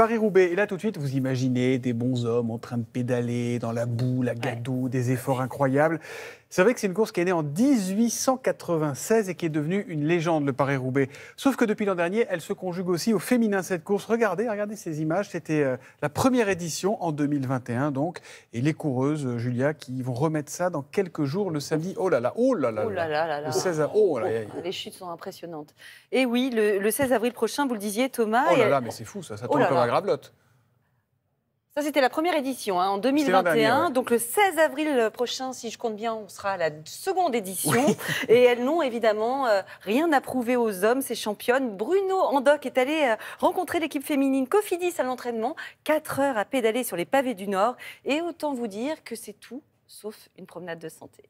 Paris-Roubaix. Et là, tout de suite, vous imaginez des bons hommes en train de pédaler dans la boue, la gadoue, des efforts incroyables. C'est vrai que c'est une course qui est née en 1896 et qui est devenue une légende, le Paris-Roubaix. Sauf que depuis l'an dernier, elle se conjugue aussi au féminin, cette course. Regardez ces images. C'était la première édition en 2021, donc. Et les coureuses, Julia, qui vont remettre ça dans quelques jours, le samedi. Oh là là, oh là là, oh là là là là. Le 16 avril. Oh là là. Les chutes sont impressionnantes. Et oui, le 16 avril prochain, vous le disiez, Thomas. Oh là là, mais c'est fou, ça tourne comme un gravelotte. Ça, c'était la première édition, en 2021. Donc, le 16 avril prochain, si je compte bien, on sera à la seconde édition. Oui. Et elles n'ont évidemment rien à prouver aux hommes, ces championnes. Bruno Andoc est allé rencontrer l'équipe féminine Cofidis à l'entraînement. 4 heures à pédaler sur les pavés du Nord. Et autant vous dire que c'est tout, sauf une promenade de santé.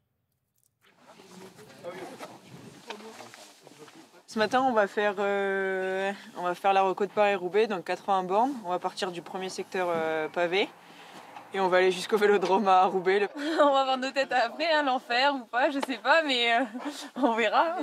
Ce matin, on va faire la reco de Paris-Roubaix, donc 80 bornes. On va partir du premier secteur pavé et on va aller jusqu'au vélodrome à Roubaix. On va voir nos têtes après, hein, l'enfer ou pas, je sais pas, mais on verra.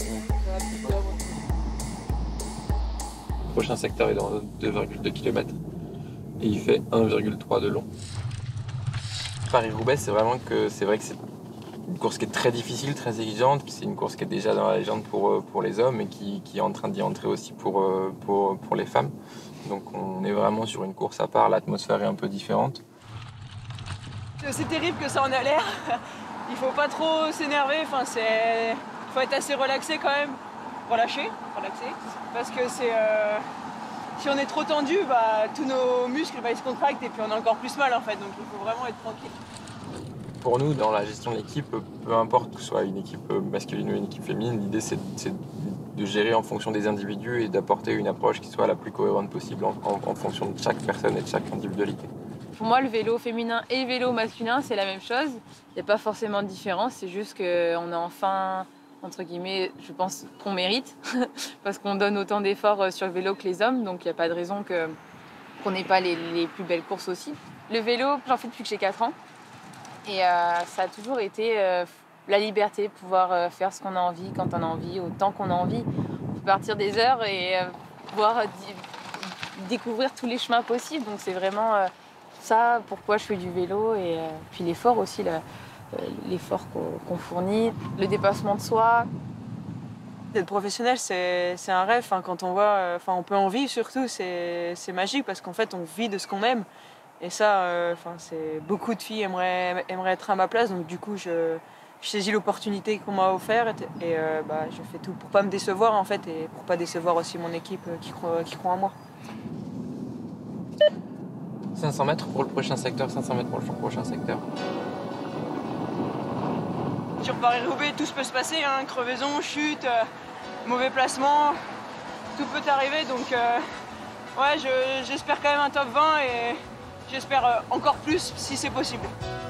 Le prochain secteur est dans 2,2 km et il fait 1,3 de long. Paris-Roubaix, c'est vrai que c'est une course qui est très difficile, très exigeante. C'est une course qui est déjà dans la légende pour les hommes et qui est en train d'y entrer aussi pour les femmes. Donc on est vraiment sur une course à part, l'atmosphère est un peu différente. C'est terrible que ça en a l'air. Il faut pas trop s'énerver, il faut être assez relaxé quand même. Relaxé. Parce que si on est trop tendu, tous nos muscles ils se contractent et puis on a encore plus mal en fait. Donc il faut vraiment être tranquille. Pour nous, dans la gestion de l'équipe, peu importe que ce soit une équipe masculine ou une équipe féminine, l'idée c'est de gérer en fonction des individus et d'apporter une approche qui soit la plus cohérente possible en fonction de chaque personne et de chaque individualité. Pour moi, le vélo féminin et le vélo masculin, c'est la même chose. Il n'y a pas forcément de différence, c'est juste qu'on a enfin, entre guillemets, je pense qu'on mérite, parce qu'on donne autant d'efforts sur le vélo que les hommes, donc il n'y a pas de raison qu'on n'ait pas les plus belles courses aussi. Le vélo, j'en fais depuis que j'ai 4 ans. Et ça a toujours été la liberté, pouvoir faire ce qu'on a envie, quand on a envie, autant qu'on a envie. On peut partir des heures et pouvoir découvrir tous les chemins possibles. Donc c'est vraiment ça pourquoi je fais du vélo. Et puis l'effort aussi, l'effort qu'on fournit, le dépassement de soi. D'être professionnel, c'est un rêve. Quand on voit, on peut en vivre surtout, c'est magique parce qu'en fait on vit de ce qu'on aime. Et ça, beaucoup de filles aimeraient être à ma place, donc du coup, je saisis l'opportunité qu'on m'a offerte et je fais tout pour pas me décevoir en fait et pour pas décevoir aussi mon équipe qui croit en moi. 500 mètres pour le prochain secteur, 500 mètres pour le prochain secteur. Sur Paris-Roubaix, tout peut se passer, crevaison, chute, mauvais placement, tout peut arriver, donc j'espère quand même un top 20 et j'espère encore plus si c'est possible.